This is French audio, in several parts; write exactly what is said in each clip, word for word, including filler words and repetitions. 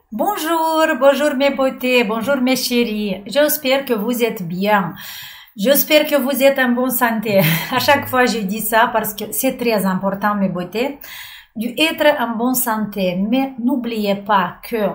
Bonjour, bonjour mes beautés, bonjour mes chéris. J'espère que vous êtes bien. J'espère que vous êtes en bonne santé. À chaque fois, je dis ça parce que c'est très important, mes beautés, d'être en bonne santé. Mais n'oubliez pas que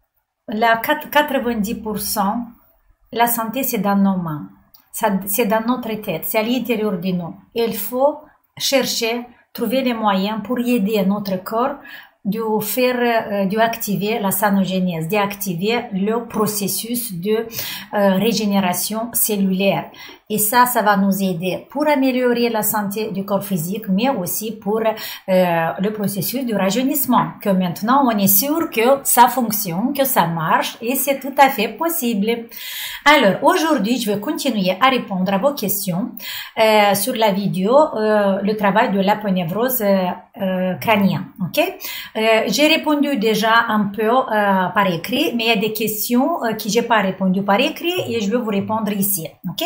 la quatre-vingt-dix pour cent, la santé, c'est dans nos mains. C'est dans notre tête, c'est à l'intérieur de nous. Il faut chercher, trouver les moyens pour aider notre corps de faire, de activer la sanogénèse, d'activer le processus de euh, régénération cellulaire. Et ça, ça va nous aider pour améliorer la santé du corps physique, mais aussi pour euh, le processus de rajeunissement. Que maintenant, on est sûr que ça fonctionne, que ça marche, et c'est tout à fait possible. Alors, aujourd'hui, je vais continuer à répondre à vos questions euh, sur la vidéo, euh, le travail de l'aponévrose euh, euh, crânienne. Ok? Euh, j'ai répondu déjà un peu euh, par écrit, mais il y a des questions euh, que j'ai pas répondu par écrit et je vais vous répondre ici. Ok?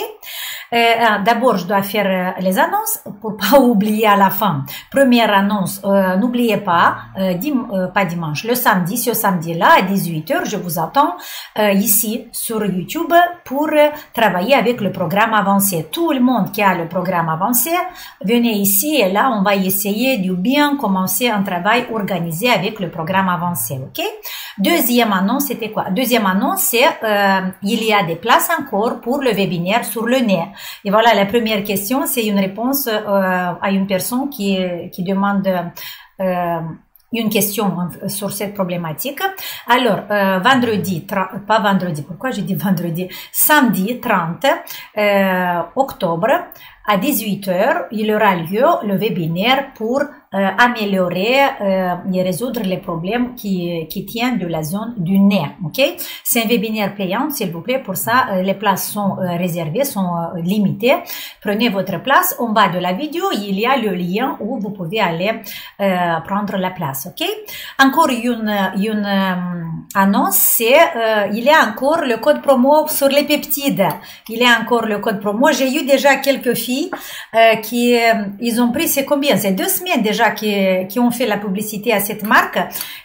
Euh, D'abord, je dois faire euh, les annonces pour pas oublier à la fin. Première annonce, euh, n'oubliez pas, euh, dim euh, pas dimanche, le samedi, ce samedi-là à dix-huit heures, je vous attends euh, ici sur YouTube pour euh, travailler avec le programme avancé. Tout le monde qui a le programme avancé, venez ici et là, on va essayer de bien commencer un travail organisé avec le programme avancé. Ok? Deuxième annonce, c'était quoi? Deuxième annonce, c'est euh, il y a des places encore pour le webinaire sur le nez. Et voilà, la première question, c'est une réponse euh, à une personne qui, qui demande euh, une question sur cette problématique. Alors, euh, vendredi, pas vendredi, pourquoi je dis vendredi? Samedi trente euh, octobre, à dix-huit heures, il aura lieu le webinaire pour euh, améliorer euh, et résoudre les problèmes qui, qui tiennent de la zone du nez. Ok? C'est un webinaire payant, s'il vous plaît. Pour ça, euh, les places sont euh, réservées, sont euh, limitées. Prenez votre place. En bas de la vidéo, il y a le lien où vous pouvez aller euh, prendre la place. Ok? Encore une, une euh, annonce, c'est euh, il y a encore le code promo sur les peptides. Il y a encore le code promo. J'ai eu déjà quelques filles Euh, qui euh, ils ont pris, c'est combien? C'est deux semaines déjà qui, qui ont fait la publicité à cette marque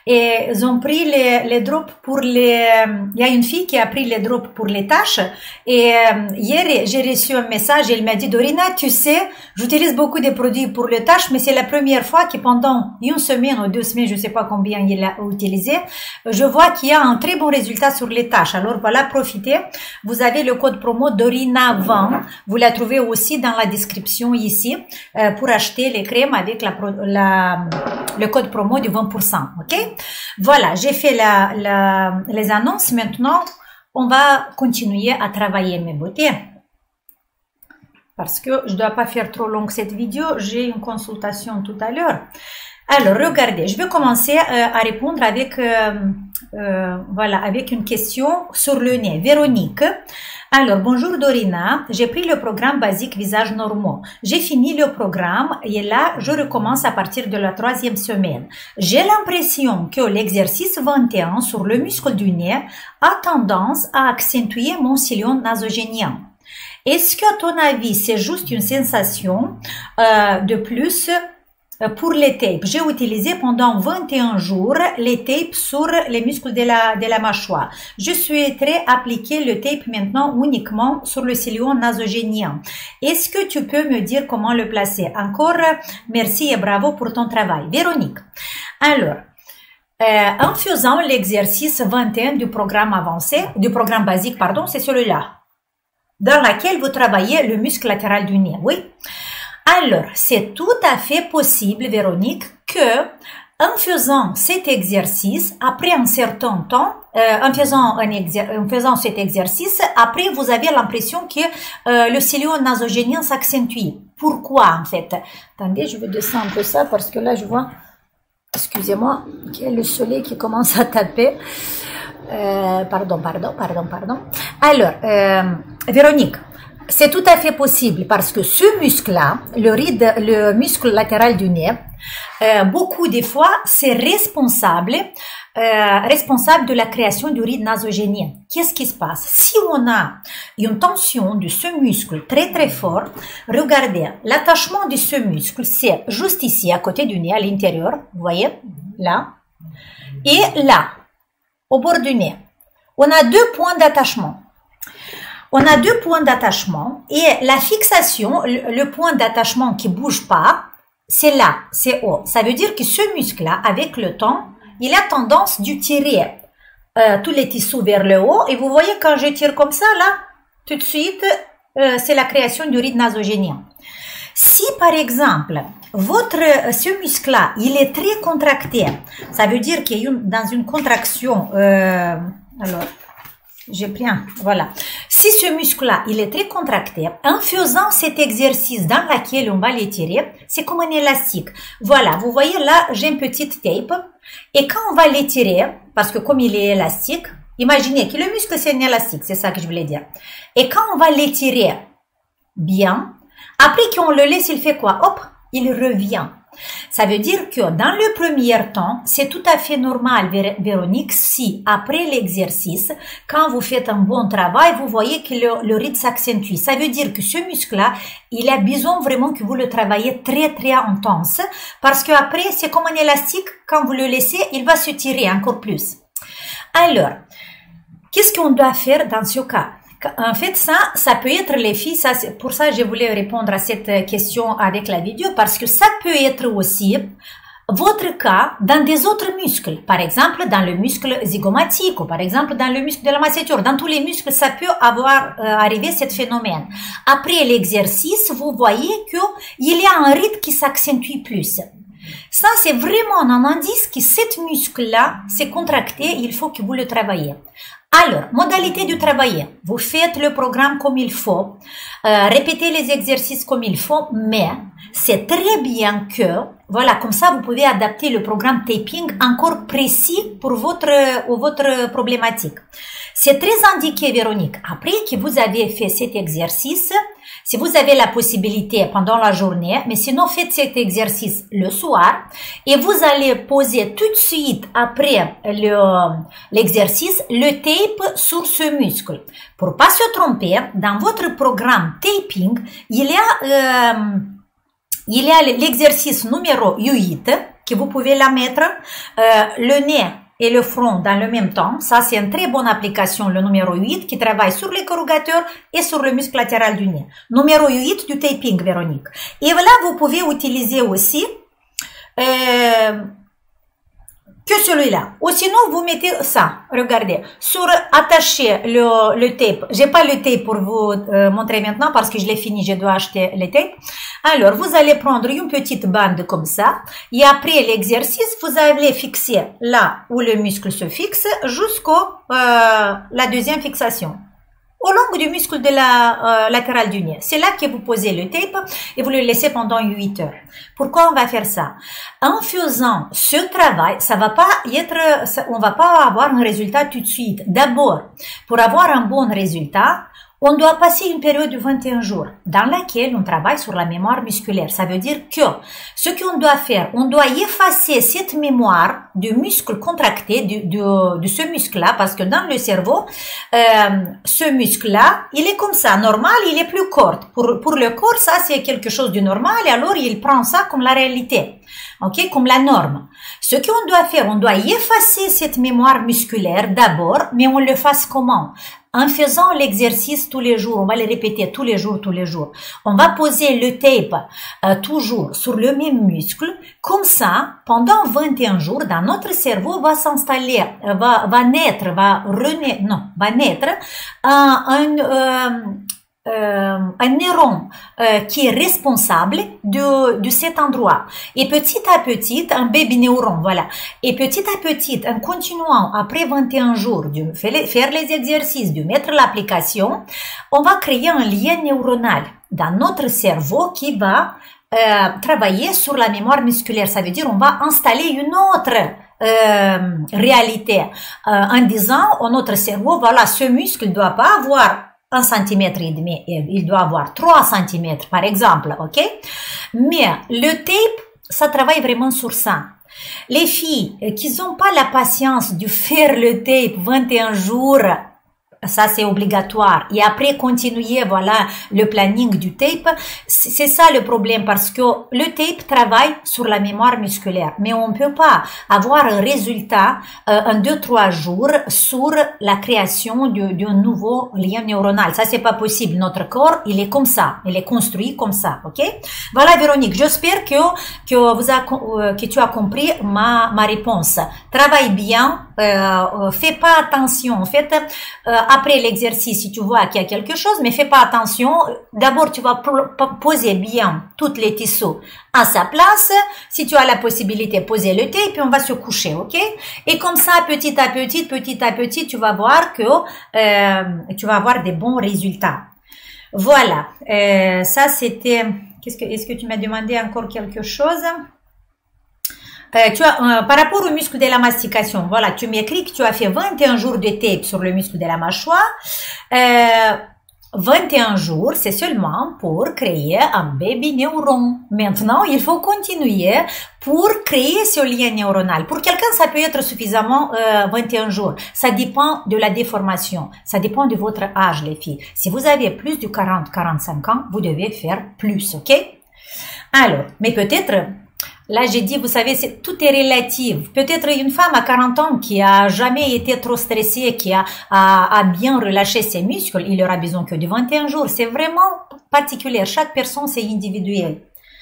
et ils ont pris les, les drops pour les euh, il y a une fille qui a pris les drops pour les taches et euh, hier j'ai reçu un message et elle m'a dit: Dorina, tu sais, j'utilise beaucoup de produits pour les taches, mais c'est la première fois que pendant une semaine ou deux semaines, je sais pas combien il a utilisé, je vois qu'il y a un très bon résultat sur les taches. Alors voilà, profitez, vous avez le code promo Dorina vingt, vous la trouvez aussi dans la description ici euh, pour acheter les crèmes avec la, la, le code promo du vingt pour cent. Ok? Voilà, j'ai fait la, la, les annonces. Maintenant, on va continuer à travailler mes beautés. Parce que je ne dois pas faire trop longue cette vidéo. J'ai une consultation tout à l'heure. Alors, regardez, je vais commencer euh, à répondre avec, euh, euh, voilà, avec une question sur le nez. Véronique. Alors, bonjour Dorina, j'ai pris le programme basique visage normaux. J'ai fini le programme et là, je recommence à partir de la troisième semaine. J'ai l'impression que l'exercice vingt et un sur le muscle du nez a tendance à accentuer mon sillon nasogénien. Est-ce que, à ton avis, c'est juste une sensation euh, de plus? Pour les tapes, j'ai utilisé pendant vingt et un jours les tapes sur les muscles de la, de la mâchoire. Je souhaiterais appliquer le tape maintenant uniquement sur le sillon nasogénien. Est-ce que tu peux me dire comment le placer? Encore, merci et bravo pour ton travail. Véronique. Alors, euh, en faisant l'exercice vingt et un du programme avancé, du programme basique, pardon, c'est celui-là, dans lequel vous travaillez le muscle latéral du nez, oui? Alors, c'est tout à fait possible, Véronique, que en faisant cet exercice, après un certain temps, euh, en, faisant un en faisant cet exercice, après, vous avez l'impression que euh, le sillon nasogénien s'accentue. Pourquoi, en fait? Attendez, je vais descendre un peu ça parce que là, je vois, excusez-moi, qu'il y a le soleil qui commence à taper. Euh, pardon, pardon, pardon, pardon. Alors, euh, Véronique, c'est tout à fait possible parce que ce muscle-là, le ride, le muscle latéral du nez, euh, beaucoup de fois, c'est responsable, euh, responsable de la création du ride nasogénien. Qu'est-ce qui se passe? Si on a une tension de ce muscle très très fort, regardez, l'attachement de ce muscle, c'est juste ici, à côté du nez, à l'intérieur, vous voyez, là, et là. au bord du nez. On a deux points d'attachement. On a deux points d'attachement et la fixation, le, le point d'attachement qui bouge pas, c'est là, c'est haut. Ça veut dire que ce muscle-là, avec le temps, il a tendance de tirer euh, tous les tissus vers le haut. Et vous voyez, quand je tire comme ça, là, tout de suite, euh, c'est la création du ride nasogénien. Si, par exemple, votre, ce muscle-là, il est très contracté, ça veut dire qu'il y a une, dans une contraction, euh, alors, j'ai pris un, voilà. Si ce muscle-là, il est très contracté, en faisant cet exercice dans lequel on va l'étirer, c'est comme un élastique. Voilà, vous voyez là, j'ai une petite tape. Et quand on va l'étirer, parce que comme il est élastique, imaginez que le muscle c'est un élastique, c'est ça que je voulais dire. Et quand on va l'étirer bien, après qu'on le laisse, il fait quoi? Hop, il revient. Ça veut dire que dans le premier temps, c'est tout à fait normal, Véronique, si après l'exercice, quand vous faites un bon travail, vous voyez que le, le rythme s'accentue. Ça veut dire que ce muscle-là, il a besoin vraiment que vous le travaillez très très intense, parce que après, c'est comme un élastique, quand vous le laissez, il va se tirer encore plus. Alors, qu'est-ce qu'on doit faire dans ce cas? En fait, ça, ça peut être les filles, ça, pour ça je voulais répondre à cette question avec la vidéo, parce que ça peut être aussi votre cas dans des autres muscles, par exemple dans le muscle zygomatique ou par exemple dans le muscle de la masseture. Dans tous les muscles, ça peut avoir euh, arrivé ce phénomène. Après l'exercice, vous voyez qu'il y a un rythme qui s'accentue plus. Ça, c'est vraiment un indice que cet muscle-là s'est contracté, il faut que vous le travaillez. Alors, modalité de travailler. Vous faites le programme comme il faut, euh, répétez les exercices comme il faut, mais c'est très bien que, voilà, comme ça, vous pouvez adapter le programme taping encore précis pour votre, ou votre problématique. C'est très indiqué, Véronique. Après que vous avez fait cet exercice, si vous avez la possibilité pendant la journée, mais sinon faites cet exercice le soir et vous allez poser tout de suite après l'exercice le, le tape sur ce muscle. Pour pas se tromper, dans votre programme taping, il y a, euh, il y a l'exercice numéro huit que vous pouvez la mettre, euh, le nez et le front dans le même temps. Ça, c'est une très bonne application, le numéro huit, qui travaille sur les corrugateurs et sur le muscle latéral du nez. Numéro huit du taping, Véronique. Et là, vous pouvez utiliser aussi euh, que celui-là. Ou sinon, vous mettez ça. Regardez. Sur attacher le, le tape. J'ai pas le tape pour vous euh, montrer maintenant parce que je l'ai fini. Je dois acheter le tape. Alors, vous allez prendre une petite bande comme ça. Et après l'exercice, vous allez fixer là où le muscle se fixe jusqu'au euh, la deuxième fixation. Au long du muscle de la euh, latérale du nez. C'est là que vous posez le tape et vous le laissez pendant huit heures. Pourquoi on va faire ça? En faisant ce travail, ça va pas être, ça, on va pas avoir un résultat tout de suite. D'abord, pour avoir un bon résultat, on doit passer une période de vingt et un jours dans laquelle on travaille sur la mémoire musculaire. Ça veut dire que ce qu'on doit faire, on doit effacer cette mémoire du muscle contracté, de, de, de ce muscle-là, parce que dans le cerveau, euh, ce muscle-là, il est comme ça, normal, il est plus court. Pour, pour le corps, ça c'est quelque chose de normal et alors il prend ça comme la réalité. Ok, comme la norme. Ce qu'on doit faire, on doit effacer cette mémoire musculaire d'abord, mais on le fasse comment? En faisant l'exercice tous les jours, on va le répéter tous les jours, tous les jours. On va poser le tape euh, toujours sur le même muscle. Comme ça, pendant vingt et un jours, dans notre cerveau, va s'installer, euh, va, va naître, va renaître, non, va naître un, un euh, Euh, un neuron euh, qui est responsable de, de cet endroit. Et petit à petit, un baby neuron, voilà. Et petit à petit, en continuant après vingt et un jours de faire les exercices, de mettre l'application, on va créer un lien neuronal dans notre cerveau qui va euh, travailler sur la mémoire musculaire. Ça veut dire on va installer une autre euh, réalité euh, en disant à notre cerveau, voilà, ce muscle ne doit pas avoir un centimètre et demi, il doit avoir trois centimètres par exemple, ok? Mais le tape, ça travaille vraiment sur ça. Les filles qui n'ont pas la patience de faire le tape vingt et un jours ça c'est obligatoire. Et après continuer, voilà, le planning du tape. C'est ça le problème parce que le tape travaille sur la mémoire musculaire. Mais on ne peut pas avoir un résultat euh, en deux, trois jours sur la création d'un nouveau lien neuronal. Ça c'est pas possible. Notre corps, il est comme ça. Il est construit comme ça. Ok? Voilà Véronique. J'espère que, que vous a, que tu as compris ma, ma réponse. Travaille bien. Euh, fais pas attention. En fait, euh, après l'exercice, si tu vois qu'il y a quelque chose, mais fais pas attention. D'abord, tu vas poser bien toutes les tissus à sa place. Si tu as la possibilité, poser le tape, puis on va se coucher, ok? Et comme ça, petit à petit, petit à petit, tu vas voir que euh, tu vas avoir des bons résultats. Voilà. Euh, ça, c'était. Qu'est-ce que, est-ce que tu m'as demandé encore quelque chose? Euh, tu as, euh, par rapport au muscle de la mastication, voilà, tu m'écris que tu as fait vingt et un jours de tape sur le muscle de la mâchoire. Euh, vingt et un jours, c'est seulement pour créer un baby neuron. Maintenant, il faut continuer pour créer ce lien neuronal. Pour quelqu'un, ça peut être suffisamment euh, vingt et un jours. Ça dépend de la déformation. Ça dépend de votre âge, les filles. Si vous avez plus de quarante à quarante-cinq ans, vous devez faire plus, ok? Alors, mais peut-être... Là, j'ai dit, vous savez, c'est, tout est relatif. Peut-être une femme à quarante ans qui a jamais été trop stressée, qui a, a, a bien relâché ses muscles, il aura besoin que de vingt et un jours. C'est vraiment particulier. Chaque personne, c'est individuel.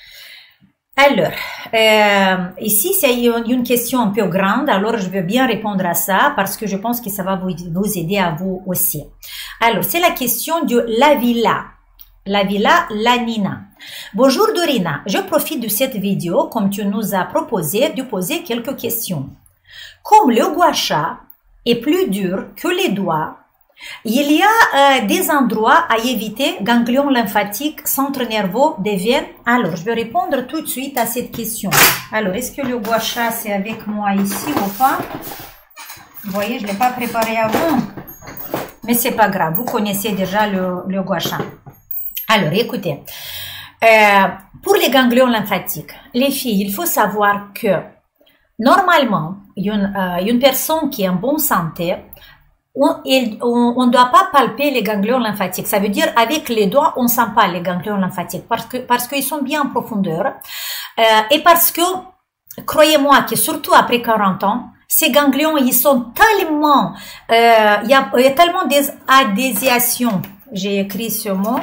Alors, euh, ici, c'est une question un peu grande. Alors, je veux bien répondre à ça parce que je pense que ça va vous, vous aider à vous aussi. Alors, c'est la question de la villa. La villa Lanina. Bonjour Dorina, je profite de cette vidéo comme tu nous as proposé de poser quelques questions. Comme le gua sha est plus dur que les doigts, il y a euh, des endroits à éviter, ganglions lymphatiques, centre nerveux, des veines. Alors, je vais répondre tout de suite à cette question. Alors, est-ce que le gua sha c'est avec moi ici ou pas? Vous voyez, je ne l'ai pas préparé avant, mais c'est pas grave, vous connaissez déjà le, le gua sha. Alors, écoutez, euh, pour les ganglions lymphatiques, les filles, il faut savoir que normalement, une, euh, une personne qui est en bonne santé, on ne doit pas palper les ganglions lymphatiques. Ça veut dire avec les doigts, on ne sent pas les ganglions lymphatiques parce que parce qu'ils sont bien en profondeur euh, et parce que, croyez-moi que surtout après quarante ans, ces ganglions, ils sont tellement, euh, il y a, il y a tellement d'adhésion. J'ai écrit ce mot.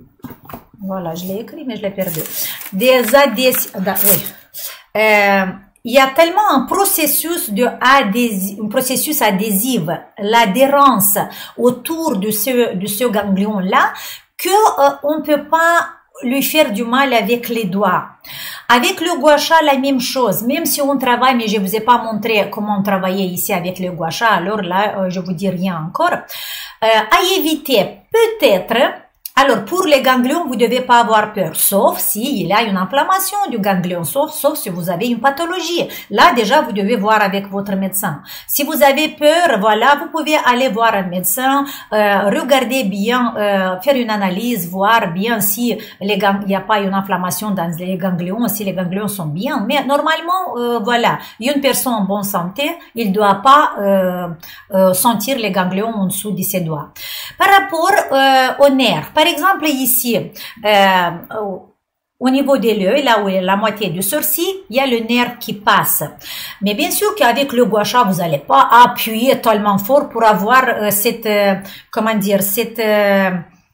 Voilà, je l'ai écrit, mais je l'ai perdu. Des adhésions. Oui. Euh, il y a tellement un processus de adhési, un processus adhésif, l'adhérence autour de ce, de ce ganglion-là, que euh, on peut pas lui faire du mal avec les doigts. Avec le gua sha, la même chose. Même si on travaille, mais je vous ai pas montré comment on travaillait ici avec le gua sha, alors là, euh, je vous dis rien encore. Euh, à éviter, peut-être. Alors, pour les ganglions, vous ne devez pas avoir peur, sauf s'il y a une inflammation du ganglion, sauf, sauf si vous avez une pathologie. Là, déjà, vous devez voir avec votre médecin. Si vous avez peur, voilà, vous pouvez aller voir un médecin, euh, regarder bien, euh, faire une analyse, voir bien si les gang- il n'y a pas une inflammation dans les ganglions, si les ganglions sont bien. Mais normalement, euh, voilà, une personne en bonne santé, il ne doit pas euh, euh, sentir les ganglions en dessous de ses doigts. Par rapport euh, aux nerfs, par exemple ici, euh, au, au niveau de l'œil, là où est la moitié du sourcil, il y a le nerf qui passe. Mais bien sûr qu'avec le gua sha, vous n'allez pas appuyer tellement fort pour avoir euh, cette, euh, comment dire, cette, euh,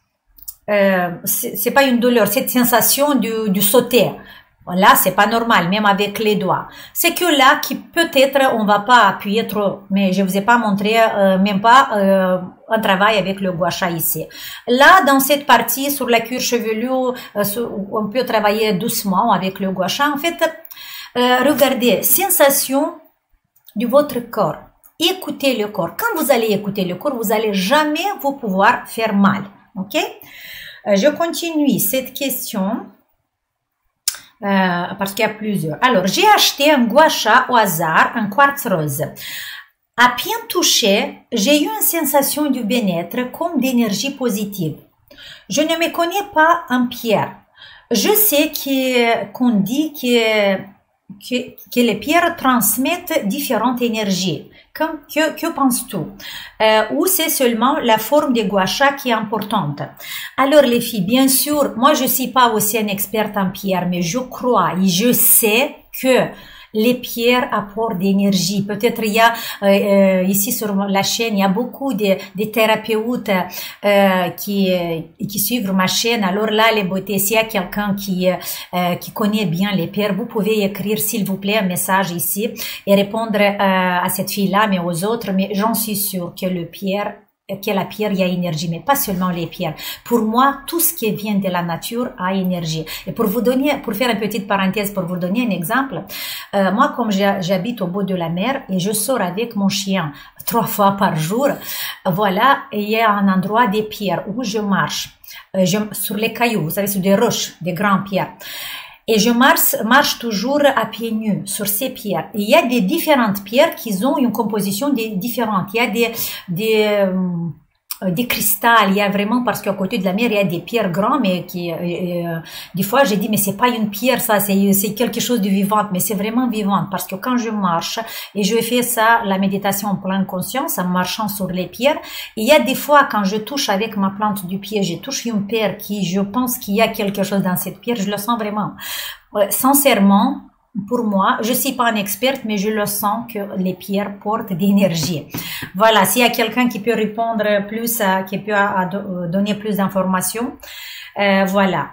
euh, c'est pas une douleur, cette sensation du, du sauter. Là, c'est pas normal, même avec les doigts. C'est que là, qui peut-être, on va pas appuyer trop, mais je vous ai pas montré, euh, même pas, euh, un travail avec le gua sha ici. Là, dans cette partie, sur la cuir chevelu, euh, on peut travailler doucement avec le gua sha. En fait, euh, regardez, sensation de votre corps. Écoutez le corps. Quand vous allez écouter le corps, vous allez jamais vous pouvoir faire mal. Ok? Euh, je continue cette question. Euh, parce qu'il y a plusieurs. Alors, j'ai acheté un gua sha au hasard, un quartz rose. À bien toucher, j'ai eu une sensation de bien-être comme d'énergie positive. Je ne me connais pas en pierre. Je sais que, qu'on dit que, que, que les pierres transmettent différentes énergies, Que, que, que penses-tu? Euh, ou c'est seulement la forme de gua sha qui est importante? Alors les filles, bien sûr, moi je suis pas aussi une experte en pierre, mais je crois et je sais que les pierres apportent d'énergie. Peut-être il y a euh, euh, ici sur la chaîne, il y a beaucoup de, de thérapeutes euh, qui qui suivent ma chaîne. Alors là, les beautés, s'il y a quelqu'un qui euh, qui connaît bien les pierres, vous pouvez écrire s'il vous plaît un message ici et répondre euh, à cette fille-là, mais aux autres. Mais j'en suis sûre que le pierre que la pierre, il y a énergie, mais pas seulement les pierres. Pour moi, tout ce qui vient de la nature a énergie. Et pour vous donner, pour faire une petite parenthèse, pour vous donner un exemple, euh, moi, comme j'habite au bout de la mer et je sors avec mon chien trois fois par jour, voilà, il y a un endroit des pierres où je marche, euh, je, sur les cailloux, vous savez, sur des roches, des grandes pierres. Et je marche, marche toujours à pieds nus sur ces pierres. Et il y a des différentes pierres qui ont une composition des, différente. Il y a des, des, euh, des cristals. Il y a vraiment, parce qu'à côté de la mer, il y a des pierres grandes, mais qui, euh, euh, des fois, j'ai dit, mais c'est pas une pierre, ça, c'est, c'est quelque chose de vivant, mais c'est vraiment vivant. Parce que quand je marche, et je fais ça, la méditation en pleine conscience, en marchant sur les pierres, il y a des fois, quand je touche avec ma plante du pied, je touche une pierre qui, je pense qu'il y a quelque chose dans cette pierre, je le sens vraiment. Ouais, sincèrement, pour moi, je suis pas une experte, mais je le sens que les pierres portent d'énergie. Voilà, s'il y a quelqu'un qui peut répondre plus, à, qui peut à, à donner plus d'informations, euh, voilà.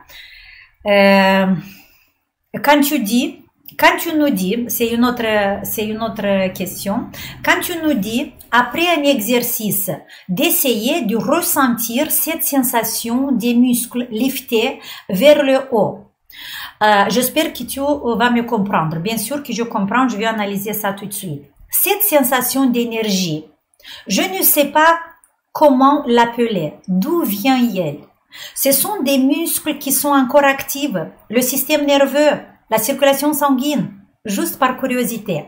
Euh, quand tu dis, quand tu nous dis, c'est une autre, c'est une autre question. Quand tu nous dis, après un exercice, d'essayer de ressentir cette sensation des muscles liftés vers le haut. Euh, j'espère que tu vas me comprendre. Bien sûr que je comprends, je vais analyser ça tout de suite. Cette sensation d'énergie, je ne sais pas comment l'appeler, d'où vient-elle? Ce sont des muscles qui sont encore actifs, le système nerveux, la circulation sanguine, juste par curiosité.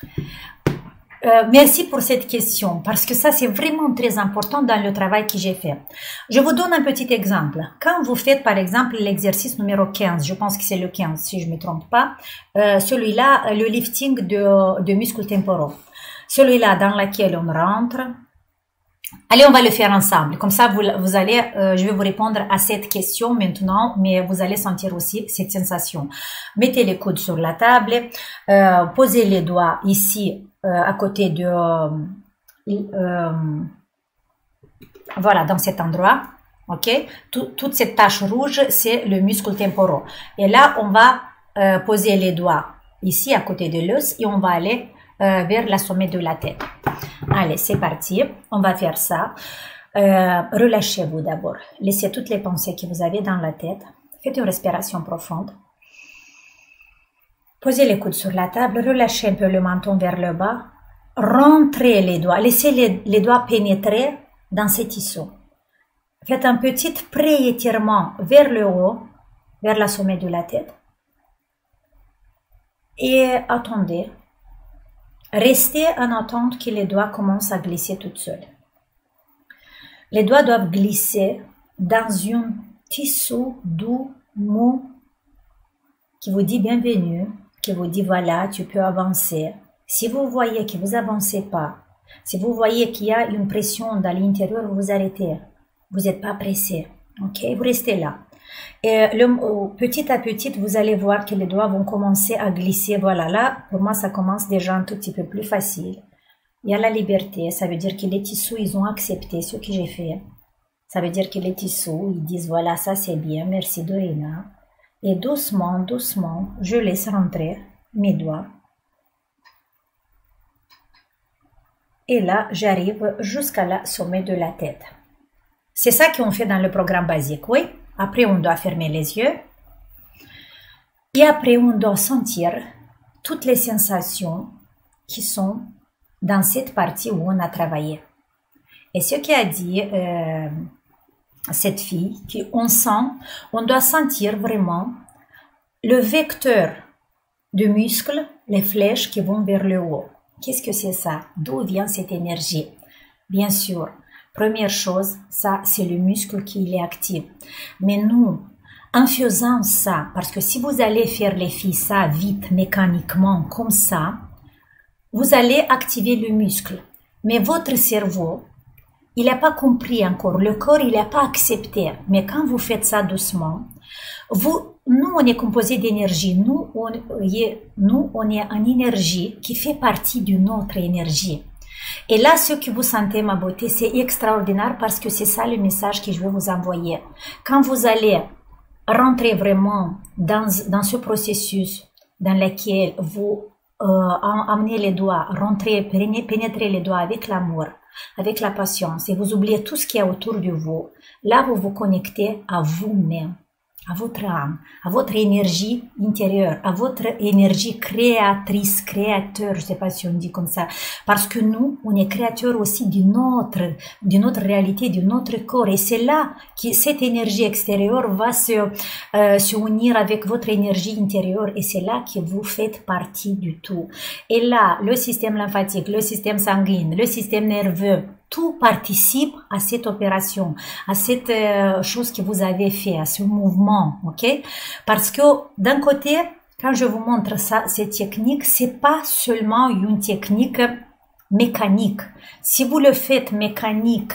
Euh, merci pour cette question, parce que ça c'est vraiment très important dans le travail que j'ai fait. Je vous donne un petit exemple. Quand vous faites par exemple l'exercice numéro quinze, je pense que c'est le quinze si je ne me trompe pas, euh, celui-là, le lifting de, de muscles temporaux. Celui-là dans lequel on rentre. Allez, on va le faire ensemble. Comme ça, vous, vous allez, euh, je vais vous répondre à cette question maintenant, mais vous allez sentir aussi cette sensation. Mettez les coudes sur la table, euh, posez les doigts ici, euh, à côté de, euh, euh, voilà, dans cet endroit, ok? Tout, toute cette tache rouge, c'est le muscle temporal. Et là, on va euh, poser les doigts ici, à côté de l'os, et on va aller Euh, vers la sommet de la tête. Allez, c'est parti. On va faire ça. Euh, relâchez-vous d'abord. Laissez toutes les pensées que vous avez dans la tête. Faites une respiration profonde. Posez les coudes sur la table. Relâchez un peu le menton vers le bas. Rentrez les doigts. Laissez les, les doigts pénétrer dans ces tissus. Faites un petit pré-étirement vers le haut, vers la sommet de la tête. Et attendez. Restez en attente que les doigts commencent à glisser toutes seules. Les doigts doivent glisser dans un tissu doux, mou, qui vous dit bienvenue, qui vous dit voilà, tu peux avancer. Si vous voyez que vous avancez pas, si vous voyez qu'il y a une pression dans l'intérieur, vous vous arrêtez. Vous n'êtes pas pressé. Ok, vous restez là. Et le, petit à petit, vous allez voir que les doigts vont commencer à glisser. Voilà, là, pour moi, ça commence déjà un tout petit peu plus facile. Il y a la liberté, ça veut dire que les tissus, ils ont accepté ce que j'ai fait. Ça veut dire que les tissus, ils disent, voilà, ça c'est bien, merci Dorina. Et doucement, doucement, je laisse rentrer mes doigts. Et là, j'arrive jusqu'à la sommet de la tête. C'est ça qu'on fait dans le programme basique, oui? Après, on doit fermer les yeux. Et après, on doit sentir toutes les sensations qui sont dans cette partie où on a travaillé. Et ce qu'a dit euh, cette fille, qu'on sent, on doit sentir vraiment le vecteur de muscles, les flèches qui vont vers le haut. Qu'est-ce que c'est ça? D'où vient cette énergie? Bien sûr. Première chose, ça, c'est le muscle qui est actif. Mais nous, en faisant ça, parce que si vous allez faire les filles ça vite, mécaniquement, comme ça, vous allez activer le muscle. Mais votre cerveau, il n'a pas compris encore. Le corps, il n'a pas accepté. Mais quand vous faites ça doucement, vous, nous, on est composé d'énergie. Nous, on est, nous, on est en énergie qui fait partie de notre énergie. Et là, ce que vous sentez, ma beauté, c'est extraordinaire parce que c'est ça le message que je vais vous envoyer. Quand vous allez rentrer vraiment dans, dans ce processus dans lequel vous euh, amenez les doigts, rentrez, pénétrez les doigts avec l'amour, avec la patience et vous oubliez tout ce qu'il y a autour de vous, là, vous vous connectez à vous-même, à votre âme, à votre énergie intérieure, à votre énergie créatrice, créateur, je sais pas si on dit comme ça, parce que nous, on est créateur aussi de notre, de notre réalité, de notre corps, et c'est là que cette énergie extérieure va se, euh, se unir avec votre énergie intérieure, et c'est là que vous faites partie du tout. Et là, le système lymphatique, le système sanguin, le système nerveux, tout participe à cette opération, à cette euh, chose que vous avez fait, à ce mouvement, ok? Parce que d'un côté, quand je vous montre ça, cette technique, c'est pas seulement une technique mécanique. Si vous le faites mécanique,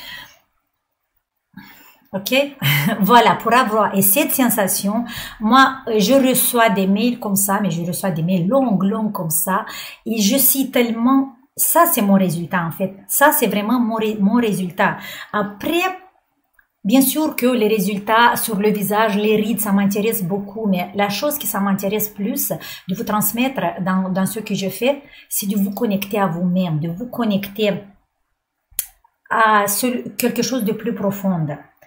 ok? Voilà, pour avoir et cette sensation, moi, je reçois des mails comme ça, mais je reçois des mails longs, longs comme ça, et je suis tellement. Ça, c'est mon résultat, en fait. Ça, c'est vraiment mon, ré, mon résultat. Après, bien sûr que les résultats sur le visage, les rides, ça m'intéresse beaucoup. Mais la chose qui ça m'intéresse plus de vous transmettre dans, dans ce que je fais, c'est de vous connecter à vous-même, de vous connecter à ce, quelque chose de plus profond.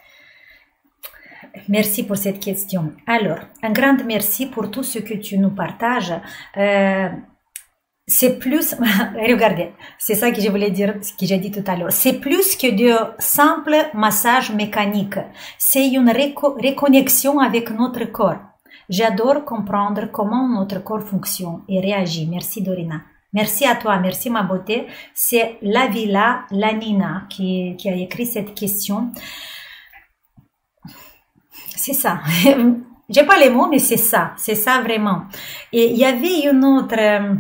Merci pour cette question. Alors, un grand merci pour tout ce que tu nous partages. Euh, C'est plus, regardez, c'est ça que je voulais dire, ce que j'ai dit tout à l'heure. C'est plus que de simples massages mécaniques. C'est une réco réconnexion avec notre corps. J'adore comprendre comment notre corps fonctionne et réagit. Merci Dorina. Merci à toi, merci ma beauté. C'est la Villa Lanina qui, qui a écrit cette question. C'est ça. J'ai pas les mots, mais c'est ça. C'est ça vraiment. Et il y avait une autre...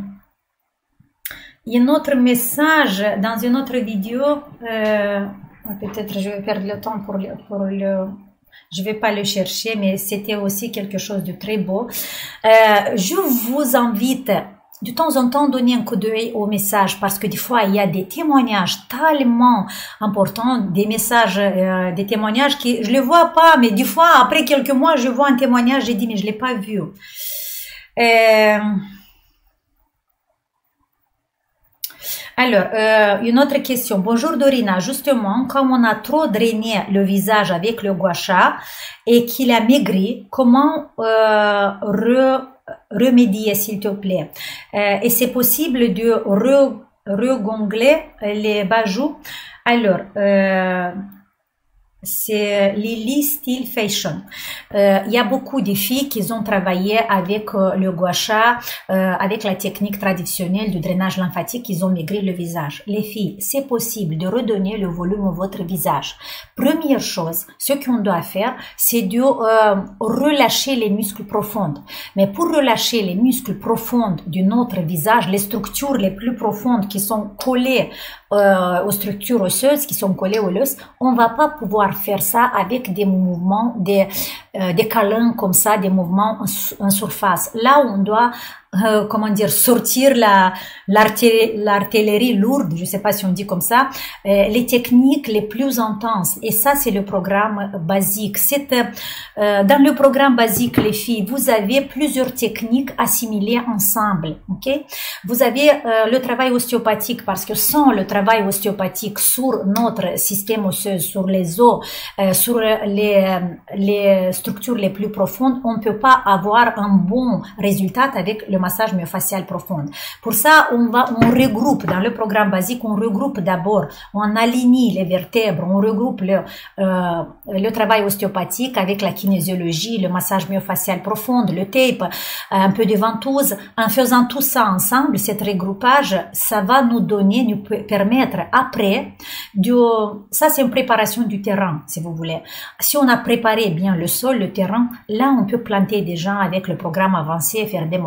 Un autre message dans une autre vidéo, euh, peut-être je vais perdre le temps pour le, pour le je vais pas le chercher, mais c'était aussi quelque chose de très beau. Euh, je vous invite de temps en temps à donner un coup d'œil au message parce que des fois il y a des témoignages tellement importants, des messages, euh, des témoignages que je les vois pas, mais des fois après quelques mois je vois un témoignage, j'ai dit mais je l'ai pas vu. Euh, Alors, euh, une autre question. Bonjour Dorina, justement, quand on a trop drainé le visage avec le gua sha et qu'il a maigri, comment euh, re, remédier s'il te plaît? euh, Et c'est possible de re, regongler les bajoux? Alors, euh, c'est Lily Style Fashion. Euh, il y a beaucoup de filles qui ont travaillé avec euh, le gua sha, euh, avec la technique traditionnelle du drainage lymphatique, ils ont maigri le visage. Les filles, c'est possible de redonner le volume à votre visage. Première chose, ce qu'on doit faire, c'est de euh, relâcher les muscles profonds. Mais pour relâcher les muscles profonds de notre visage, les structures les plus profondes qui sont collées euh, aux structures osseuses, qui sont collées aux os, on va pas pouvoir faire ça avec des mouvements, des, euh, des câlins comme ça, des mouvements en, en surface. Là, on doit, euh, comment dire, sortir la l'artillerie lourde, je sais pas si on dit comme ça, euh, les techniques les plus intenses. Et ça, c'est le programme basique. C'est euh, dans le programme basique, les filles, vous avez plusieurs techniques assimilées ensemble. Ok? Vous avez euh, le travail ostéopathique parce que sans le travail ostéopathique sur notre système osseux, sur les os, euh, sur les, les structures les plus profondes, on ne peut pas avoir un bon résultat avec le massage myofascial profond. Pour ça, on va, on regroupe dans le programme basique, on regroupe d'abord, on aligne les vertèbres, on regroupe le, euh, le travail ostéopathique avec la kinésiologie, le massage myofascial profond, le tape, un peu de ventouse. En faisant tout ça ensemble, cet regroupage, ça va nous donner, nous permettre après de, ça c'est une préparation du terrain, si vous voulez. Si on a préparé bien le sol, le terrain, là on peut planter des gens avec le programme avancé, faire des modelages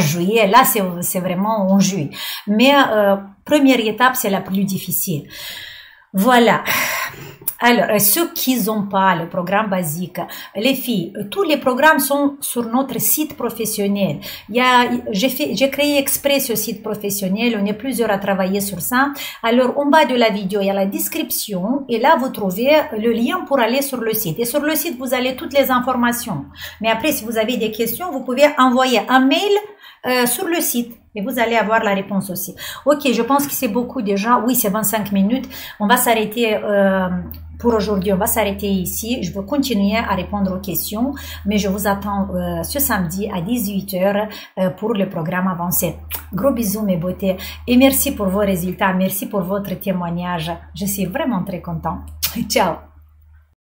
juillet, là, c'est vraiment en juillet. Mais euh, première étape, c'est la plus difficile. Voilà. Alors, ceux qui n'ont pas le programme basique, les filles, tous les programmes sont sur notre site professionnel. Il y a, j'ai fait, j'ai créé exprès ce site professionnel. On est plusieurs à travailler sur ça. Alors, en bas de la vidéo, il y a la description et là, vous trouvez le lien pour aller sur le site. Et sur le site, vous avez toutes les informations. Mais après, si vous avez des questions, vous pouvez envoyer un mail euh, sur le site. Et vous allez avoir la réponse aussi. Ok, je pense que c'est beaucoup déjà. Oui, c'est vingt-cinq minutes. On va s'arrêter euh, pour aujourd'hui. On va s'arrêter ici. Je veux continuer à répondre aux questions. Mais je vous attends euh, ce samedi à dix-huit heures euh, pour le programme avancé. Gros bisous mes beautés. Et merci pour vos résultats. Merci pour votre témoignage. Je suis vraiment très content. Ciao.